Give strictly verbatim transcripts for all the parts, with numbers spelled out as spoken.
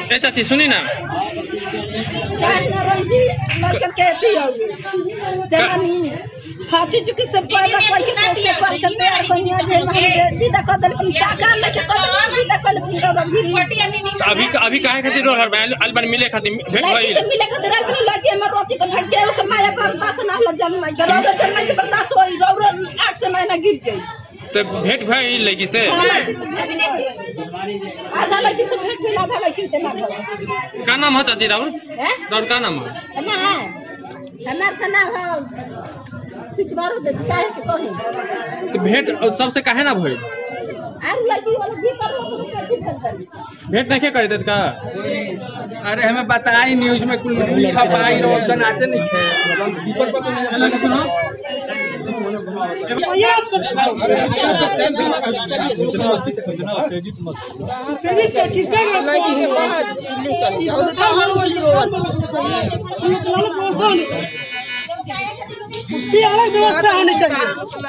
ए चाची सुनी ना हाथी चुकी सब पैदा करके पोसे पर चलते आ कन्या जे हम विदा कर दल की साका में के कर विदा कर अभी अभी काहे खातिर रो हर बैल अलबन मिले खातिर भेट भइल मिले खातिर अलबन लगे हमर रोटी के भाग के के माया बर्दाश्त ना ल जन्म में रो रो जन्म में बर्दाश्त होई रो रो आठ से महीना गिर गई तो भेट भइल लगी से आधा लगी तो भेट भइल आधा लगी से ना का नाम है चाची राउर राउर का नाम है ना हमार का नाम है सिकबारो दे काहे के कही तो भेट सबसे काहे ना भइल आर लगी वाला भीतर तो कैसे कर भेट नहीं करे देत का अरे हमें बताई न्यूज में कुल लिखा पाई ऑप्शन आते नहीं है भीतर पर तो नहीं सुनो उसकी अलग व्यवस्था होनी चाहिए।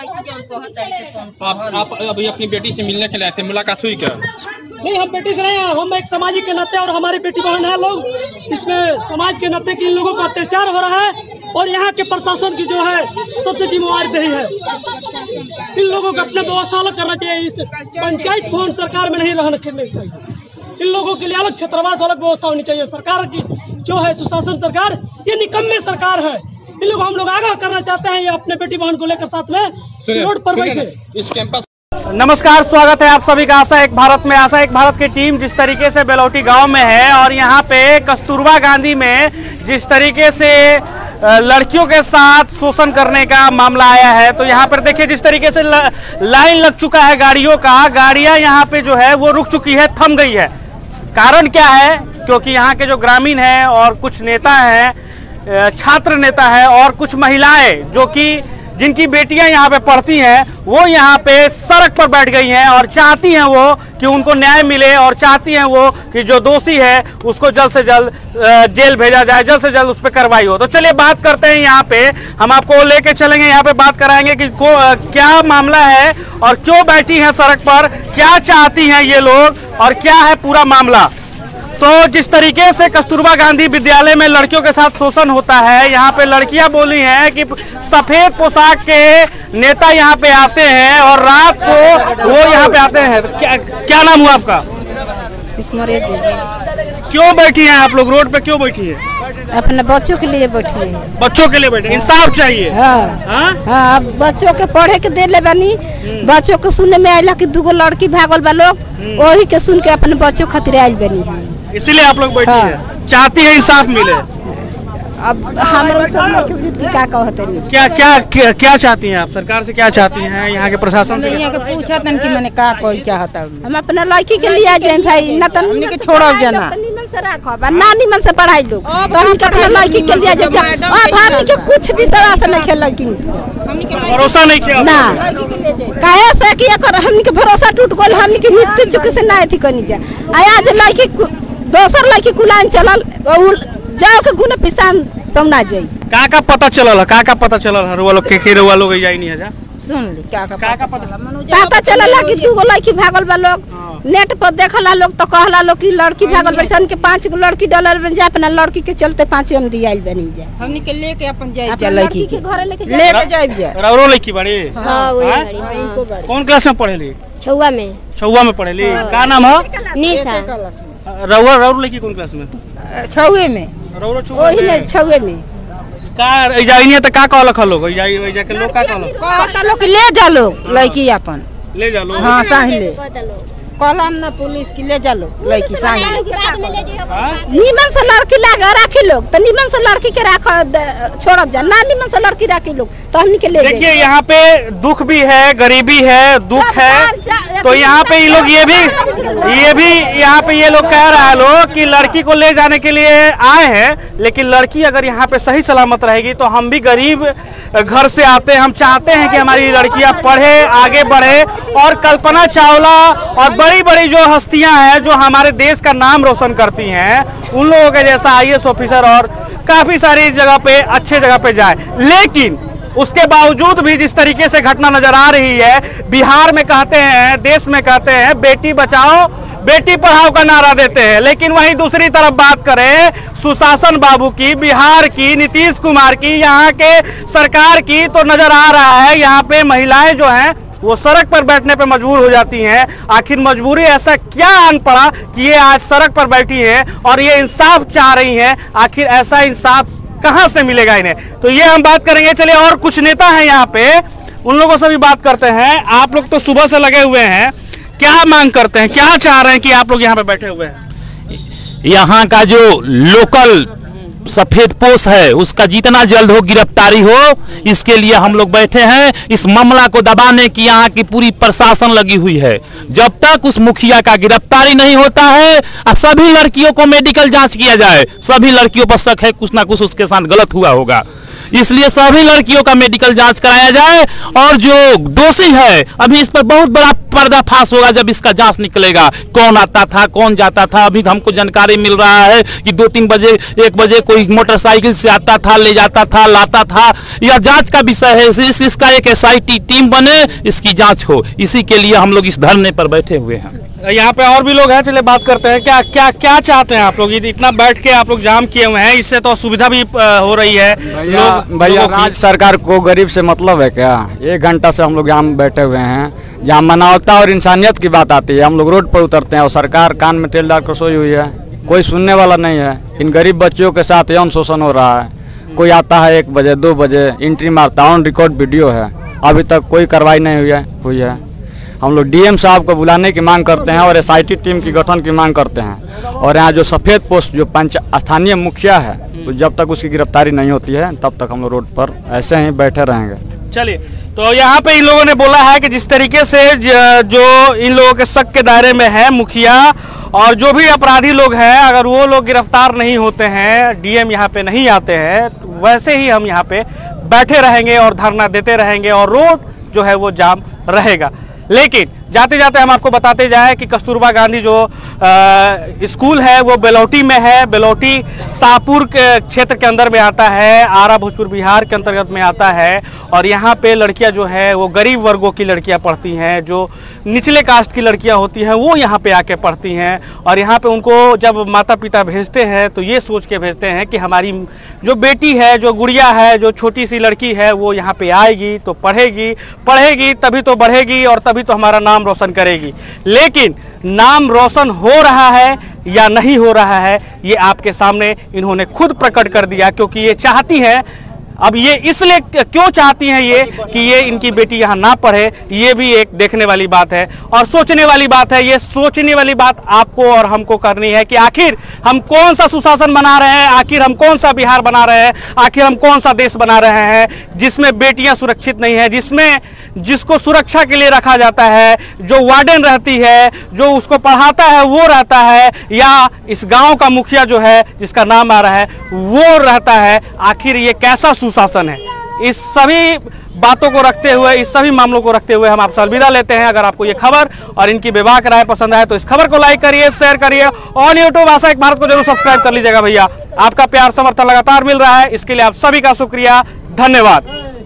आप आप अभी अपनी बेटी से मिलने के लिए आए थे, मुलाकात हुई क्या? नहीं, हम बेटी से नहीं, हम एक सामाजिक के नाते और हमारी बेटी बहन है लोग, इसमें समाज के नाते कि इन लोगों का अत्याचार हो रहा है और यहाँ के प्रशासन की जो है सबसे जिम्मेवारी यही है। इन लोगों को अपना व्यवस्था अलग करना चाहिए। इस पंचायत भवन सरकार में नहीं रहना चाहिए। इन लोगों के लिए अलग क्षेत्रवास अलग व्यवस्था होनी चाहिए। सरकार की जो है सुशासन सरकार, ये निकम्मे सरकार है। इन लोग हम लोग आगाह करना चाहते हैं, ये अपने बेटी बहन को लेकर साथ में रोड पर बैठे इस कैंपस। नमस्कार, स्वागत है आप सभी का आशा एक भारत में। आशा एक भारत की टीम जिस तरीके से बेलौटी गांव में है और यहाँ पे कस्तूरबा गांधी में जिस तरीके से लड़कियों के साथ शोषण करने का मामला आया है, तो यहाँ पर देखिए जिस तरीके से लाइन लग चुका है गाड़ियों का, गाड़ियाँ यहाँ पे जो है वो रुक चुकी है, थम गई है। कारण क्या है? क्योंकि यहाँ के जो ग्रामीण हैं और कुछ नेता हैं, छात्र नेता है और कुछ महिलाएं जो कि जिनकी बेटियां यहाँ पे पढ़ती हैं, वो यहाँ पे सड़क पर बैठ गई हैं और चाहती हैं वो कि उनको न्याय मिले और चाहती हैं वो कि जो दोषी है उसको जल्द से जल्द जेल भेजा जाए, जल्द से जल्द उस पर कार्रवाई हो। तो चलिए बात करते हैं। यहाँ पे हम आपको लेके चलेंगे, यहाँ पे बात कराएंगे कि को, क्या मामला है और क्यों बैठी हैं सड़क पर, क्या चाहती हैं ये लोग और क्या है पूरा मामला। तो जिस तरीके से कस्तूरबा गांधी विद्यालय में लड़कियों के साथ शोषण होता है, यहाँ पे लड़कियां बोली हैं कि सफेद पोशाक के नेता यहाँ पे आते हैं और रात को वो यहाँ पे आते हैं। क्या, क्या नाम हुआ आपका? क्यों बैठी हैं आप लोग रोड पे, क्यों बैठी है? अपने बच्चों के लिए बैठी है। बच्चों के लिए बैठे, इंसाफ चाहिए। हाँ हाँ, हाँ बच्चों के पढ़े के दे ले बनी, बच्चों को सुनने में आयला कि दूगो लड़की भागल बा लोग, वही के सुन के अपने बच्चों खातिर आयल बनी है, इसीलिए आप लोग बैठी हाँ। है, चाहती है इंसाफ मिले। अब हम क्या कहते हैं, क्या क्या क्या क्या चाहती हैं आप? सरकार से क्या चाहती हैं? यहाँ के प्रशासन से यहाँ के पूछा था कि मैंने क्या कोई चाहता हूँ। हम अपने लड़की के लिए आ जाए भाई, न तो हमने के छोड़ो जना, निमन से रखो, ना निमन से पढ़ाई लो, तो हम अपने लड़की के लिए आ जाए। अब हमने के कुछ भी सवाल से नहीं खेल, लड़की भरोसा नहीं किया ना, काहे से कि हमने के भरोसा टूट गल, हमने के मृत्यु चुके से ना थी करनी जा। आज लड़की दोसर लड़की कुलान चलल जाओ के गुना पिसान समना जाई। का का पता चलल, का का पता चलल हर वालों के के वालों के जाई नहीं है जा। सुन ली क्या का का का पता पता चलल कि दू गो लड़की भागल बा लोग, नेट पर देखला लोग तो कहला लोग कि लड़की भागल बरसन के पांच गो लड़की डॉलर बन जा, अपना लड़की के चलते पांच हम दियाइल बनी जा, हमनी के लेके अपन जाई जा, लड़की के घर लेके लेके जाई जा। रौरो लड़की बड़ी? हां वही बड़ी। हां इनको बड़ी। कौन क्लास में पढ़ेली? छौवा में। छौवा में पढ़ेली। का नाम है? निशा। रौरो रौरो लड़की कौन क्लास में? छौवे में। रौरो छौवा ओही में छौवे में। का जाई नहीं त का कहलक लोग, जाई वही जाके लोग का कहलक? कहता लोग ले जा लोग लड़की अपन, ले जा लोग। हां साही ले कहलन ना पुलिस की ले जा लोग लड़की साही। निमन से लड़की लागे राखी लोग, तो निमन से लड़की के राख छोड़ब जा, ना निमन से लड़की राखी लोग तो हमनी के ले। देखिए यहाँ पे दुख भी है, गरीबी है, दुख है, तो यहाँ पे ये लोग ये भी ये भी यहाँ पे ये लोग कह रहा है लोग कि लड़की को ले जाने के लिए आए हैं, लेकिन लड़की अगर यहाँ पे सही सलामत रहेगी तो हम भी गरीब घर से आते हैं, हम चाहते हैं कि हमारी लड़कियां पढ़े, आगे बढ़े और कल्पना चावला और बड़ी बड़ी जो हस्तियां हैं जो हमारे देश का नाम रोशन करती हैं, उन लोगों के जैसा आई ए एस ऑफिसर और काफी सारी जगह पे अच्छे जगह पे जाए। लेकिन उसके बावजूद भी जिस तरीके से घटना नजर आ रही है, बिहार में कहते हैं, देश में कहते हैं बेटी बचाओ बेटी पढ़ाओ का नारा देते हैं, लेकिन वहीं दूसरी तरफ बात करें सुशासन बाबू की, बिहार की, नीतीश कुमार की, यहाँ के सरकार की, तो नजर आ रहा है यहाँ पे महिलाएं जो हैं वो सड़क पर बैठने पे मजबूर हो जाती हैं। आखिर मजबूरी ऐसा क्या आन पड़ा कि ये आज सड़क पर बैठी हैं और ये इंसाफ चाह रही हैं? आखिर ऐसा इंसाफ कहां से मिलेगा इन्हें? तो ये हम बात करेंगे। चलिए, और कुछ नेता हैं यहाँ पे, उन लोगों से भी बात करते हैं। आप लोग तो सुबह से लगे हुए हैं, क्या मांग करते हैं, क्या चाह रहे हैं कि आप लोग यहाँ पे बैठे हुए हैं? यहाँ का जो लोकल सफेद पोश है उसका जितना जल्द हो गिरफ्तारी हो, इसके लिए हम लोग बैठे हैं। इस मामला को दबाने की यहाँ की पूरी प्रशासन लगी हुई है। जब तक उस मुखिया का गिरफ्तारी नहीं होता है, सभी लड़कियों को मेडिकल जांच किया जाए। सभी लड़कियों पर शक है कुछ ना कुछ उसके साथ गलत हुआ होगा, इसलिए सभी लड़कियों का मेडिकल जांच कराया जाए। और जो दोषी है, अभी इस पर बहुत बड़ा पर्दाफाश होगा जब इसका जांच निकलेगा, कौन आता था, कौन जाता था। अभी हमको जानकारी मिल रहा है कि दो तीन बजे एक बजे कोई मोटरसाइकिल से आता था, ले जाता था, लाता था। यह जांच का विषय है। इस, इसका एक एस आई टी टीम बने, इसकी जांच हो। इसी के लिए हम लोग इस धरने पर बैठे हुए हैं। यहाँ पे और भी लोग हैं, चलिए बात करते हैं। क्या क्या क्या चाहते हैं आप लोग? इतना बैठ के आप लोग जाम किए हुए हैं, इससे तो सुविधा भी हो रही है। लोग भैया, राज्य सरकार को गरीब से मतलब है क्या? एक घंटा से हम लोग यहाँ बैठे हुए हैं, जहाँ मानवता और इंसानियत की बात आती है हम लोग रोड पर उतरते हैं और सरकार कान में तेल डाल कर सोई हुई है। कोई सुनने वाला नहीं है। इन गरीब बच्चियों के साथ यौन शोषण हो रहा है। कोई आता है एक बजे दो बजे एंट्री मारता, ऑन रिकॉर्ड वीडियो है। अभी तक कोई कार्रवाई नहीं हुई है हुई है हम लोग डी एम साहब को बुलाने की मांग करते हैं और एस आई टी टीम की गठन की मांग करते हैं। और यहाँ जो सफेद पोस्ट जो पंच स्थानीय मुखिया है, तो जब तक उसकी गिरफ्तारी नहीं होती है तब तक हम लोग रोड पर ऐसे ही बैठे रहेंगे। चलिए, तो यहाँ पे इन लोगों ने बोला है कि जिस तरीके से जो इन लोगों के शक के दायरे में है मुखिया और जो भी अपराधी लोग हैं, अगर वो लोग गिरफ्तार नहीं होते हैं, डी एम यहाँ पे नहीं आते हैं, तो वैसे ही हम यहाँ पे बैठे रहेंगे और धरना देते रहेंगे और रोड जो है वो जाम रहेगा। लेकिन जाते जाते हम आपको बताते जाए कि कस्तूरबा गांधी जो स्कूल है वो बेलौटी में है। बेलौटी शाहपुर के क्षेत्र के अंदर में आता है, आरा भोजपुर बिहार के अंतर्गत में आता है। और यहाँ पे लड़कियां जो है वो गरीब वर्गों की लड़कियां पढ़ती हैं, जो निचले कास्ट की लड़कियां होती हैं वो यहाँ पे आके पढ़ती हैं। और यहाँ पे उनको जब माता पिता भेजते हैं तो ये सोच के भेजते हैं कि हमारी जो बेटी है, जो गुड़िया है, जो छोटी सी लड़की है, वो यहाँ पे आएगी तो पढ़ेगी पढ़ेगी तभी तो बढ़ेगी और तभी तो हमारा नाम रोशन करेगी। लेकिन नाम रोशन हो रहा है या नहीं हो रहा है, ये आपके सामने इन्होंने खुद प्रकट कर दिया। क्योंकि ये चाहती हैं, अब ये इसलिए क्यों चाहती हैं ये कि ये इनकी बेटी यहाँ ना पढ़े, ये भी एक देखने वाली बात है और सोचने वाली बात है। ये सोचने वाली बात आपको और हमको करनी है कि आखिर हम कौन सा सुशासन बना रहे हैं, आखिर हम कौन सा बिहार बना रहे हैं, आखिर हम कौन सा देश बना रहे हैं जिसमें बेटियां सुरक्षित नहीं है, जिसमें जिसको सुरक्षा के लिए रखा जाता है, जो वार्डन रहती है, जो उसको पढ़ाता है वो रहता है, या इस गांव का मुखिया जो है जिसका नाम आ रहा है वो रहता है। आखिर ये कैसा सुशासन है? इस सभी बातों को रखते हुए, इस सभी मामलों को रखते हुए हम आपसे अलविदा लेते हैं। अगर आपको ये खबर और इनकी बेबाक राय पसंद आए तो इस खबर को लाइक करिए, शेयर करिए और यूट्यूब आशा एक भारत को जरूर सब्सक्राइब कर लीजिएगा। भैया, आपका प्यार समर्थन लगातार मिल रहा है, इसके लिए आप सभी का शुक्रिया, धन्यवाद।